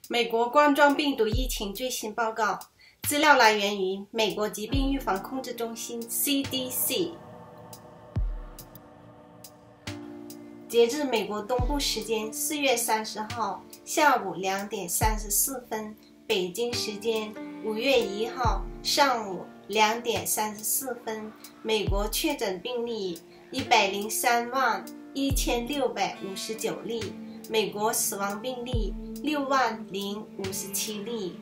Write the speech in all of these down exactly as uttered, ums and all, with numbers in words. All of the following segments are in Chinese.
美国冠状病毒疫情最新报告，资料来源于美国疾病预防控制中心 C D C。截至美国东部时间四月三十号下午两点三十四分，北京时间五月一号上午两点三十四分，美国确诊病例一百零三万一千六百五十九例，美国死亡病例六万零五十七例。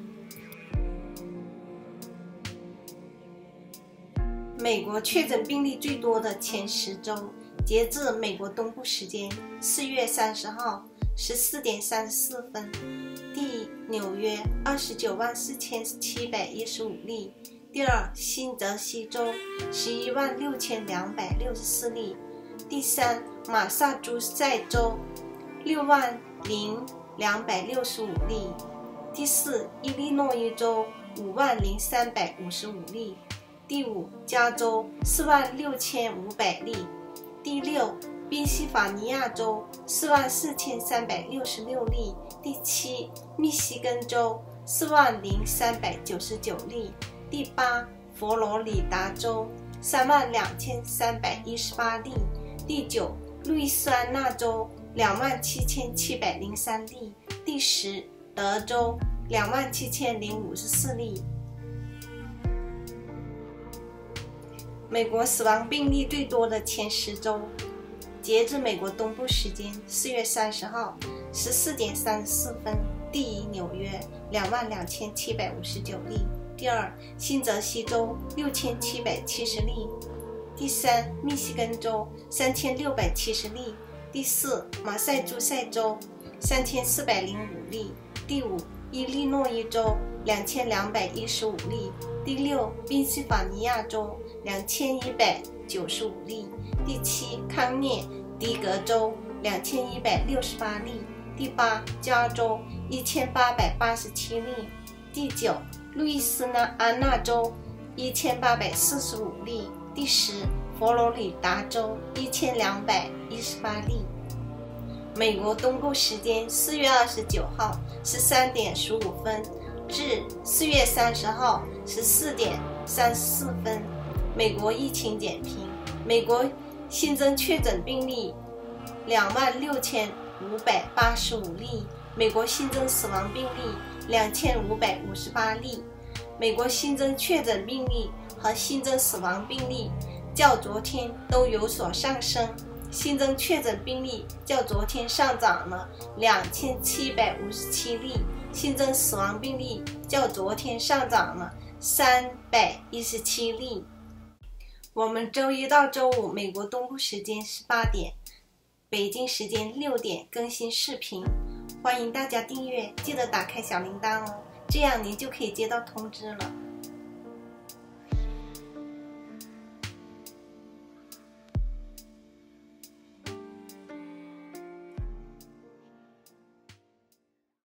美国确诊病例最多的前十周，截至美国东部时间四月三十号十四点三十四分，第纽约二十九万四千七百一十五例，第二新泽西州十一万六千两百六十四例，第三马萨诸塞州六万零两百六十五例，第四伊利诺伊州五万零三百五十五例，第五加州四万六千五百例，第六宾夕法尼亚州四万四千三百六十六例，第七密西根州四万零三百九十九例，第八佛罗里达州三万两千三百一十八例，第九路易斯安那州两万七千七百零三例，第十德州两万七千零五十四例。美国死亡病例最多的前十周，截至美国东部时间四月三十号十四点三十四分，第一纽约两万两千七百五十九例，第二新泽西州六千七百七十例，第三密西根州三千六百七十例，第四马萨诸塞州三千四百零五例，第五伊利诺伊州两千两百一十五例，第六宾夕法尼亚州两千一百九十五例，第七康涅狄格州两千一百六十八例，第八加州一千八百八十七例，第九路易斯安那州一千八百四十五例，第十佛罗里达州一千两百一十八例。美国东部时间四月二十九号十三点十五分至四月三十号十四点三十四分，美国疫情简评：美国新增确诊病例两万六千五百八十五例，美国新增死亡病例两千五百五十八例。美国新增确诊病例和新增死亡病例较昨天都有所上升，新增确诊病例较昨天上涨了两千七百五十七例，新增死亡病例较昨天上涨了三百一十七例。我们周一到周五美国东部时间十八点，北京时间六点更新视频，欢迎大家订阅，记得打开小铃铛哦，这样您就可以接到通知了。